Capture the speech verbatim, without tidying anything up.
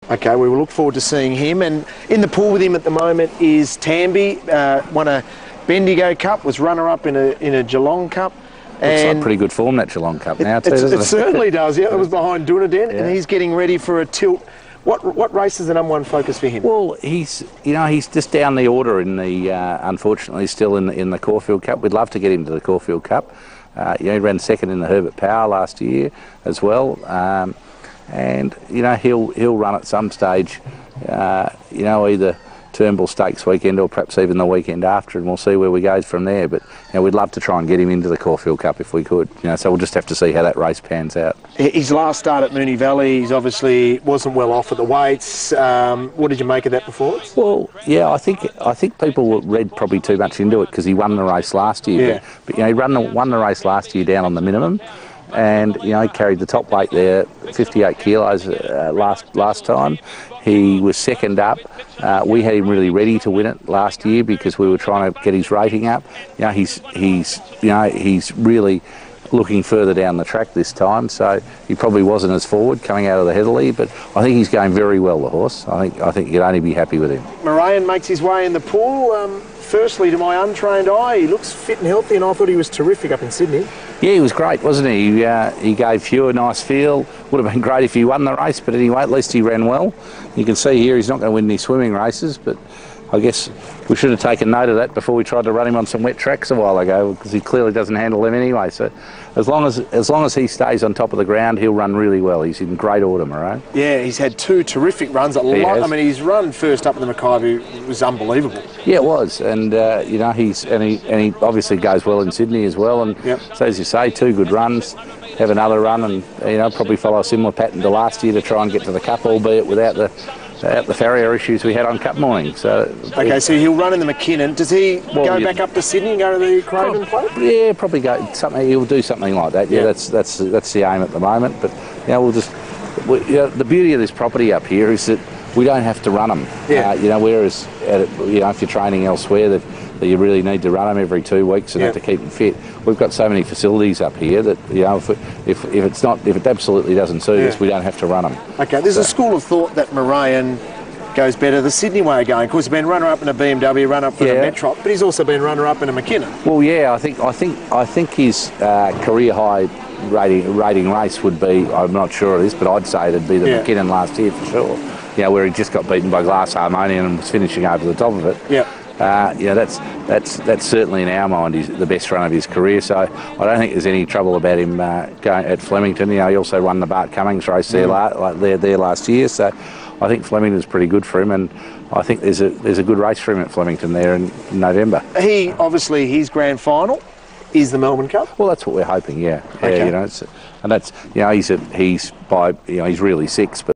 Okay, we will look forward to seeing him. And in the pool with him at the moment is Tamby, uh, won a Bendigo Cup, was runner-up in a in a Geelong Cup. Looks and like pretty good form, that Geelong Cup now, too, doesn't it? It certainly does, yeah. It was behind Dunedin, yeah. and he's getting ready for a tilt. What what race is the number one focus for him? Well, he's you know he's just down the order in the uh, unfortunately still in the, in the Caulfield Cup. We'd love to get him to the Caulfield Cup. Uh, you know, he ran second in the Herbert Power last year as well, um, and you know he'll he'll run at some stage. Uh, you know, either Turnbull Stakes weekend or perhaps even the weekend after, and we'll see where we go from there. But you know, we'd love to try and get him into the Caulfield Cup if we could. You know, so we'll just have to see how that race pans out. His last start at Moonee Valley, he's obviously wasn't well off at the weights. Um, what did you make of that performance? Well, yeah, I think I think people read probably too much into it because he won the race last year. Yeah. But, but you know, he run the, won the race last year down on the minimum, and you know he carried the top weight there, fifty-eight kilos uh, last last time. He was second up. Uh, we had him really ready to win it last year because we were trying to get his rating up. You know, he's he's you know he's really looking further down the track this time, so he probably wasn't as forward coming out of the Heatherley, but I think he's going very well, the horse. I think I think you'd only be happy with him. Moraine makes his way in the pool. Um, firstly, to my untrained eye, he looks fit and healthy, and I thought he was terrific up in Sydney. Yeah, he was great, wasn't he? He, uh, he gave Hugh a nice feel. Would have been great if he won the race, but anyway, at least he ran well. You can see here he's not going to win any swimming races, but I guess we should have taken note of that before we tried to run him on some wet tracks a while ago, because he clearly doesn't handle them anyway. So as long as as long as he stays on top of the ground, he'll run really well. He's in great order, Moraine. Yeah, he's had two terrific runs. A He lot. has. I mean, his run first up in the Mackay was unbelievable. Yeah, it was, and uh, you know he's and he and he obviously goes well in Sydney as well. And Yep. so as you say, two good runs. Have another run, and you know probably follow a similar pattern to last year to try and get to the Cup, albeit without the without the farrier issues we had on Cup morning. So Okay, so he'll run in the McKinnon. Does he Well, go you- back up to Sydney and go to the Craven Plate? Yeah, probably go something. He'll do something like that. Yeah, Yeah. that's that's that's the aim at the moment. But you know, we'll just. We, you know, the beauty of this property up here is that we don't have to run them. Yeah. Uh, you know, whereas at, you know if you're training elsewhere that, that you really need to run them every two weeks and Yeah. have to keep them fit. We've got so many facilities up here that you know if it, if, if it's not if it absolutely doesn't suit Yeah. us, we don't have to run them. Okay, there's a school of thought that Moraine goes better the Sydney way of going. Of course, he's been runner-up in a B M W, runner-up in Yeah. a Metrop, but he's also been runner-up in a McKinnon. Well, yeah, I think I think I think his uh, career high rating rating race would be. I'm not sure it is, but I'd say it'd be the Yeah. McKinnon last year for sure. You know, where he just got beaten by Glass Harmonian and was finishing over the top of it. Yeah. Uh, yeah, that's that's that's certainly in our mind his, the best run of his career. So I don't think there's any trouble about him uh, going at Flemington. You know, he also won the Bart Cummings race there, la- like there there last year. So I think Flemington's pretty good for him, and I think there's a there's a good race for him at Flemington there in, in November. He, obviously, his grand final is the Melbourne Cup. Well, that's what we're hoping. Yeah, yeah. Okay. You know, it's, and that's you know he's a, he's by you know he's really six, but.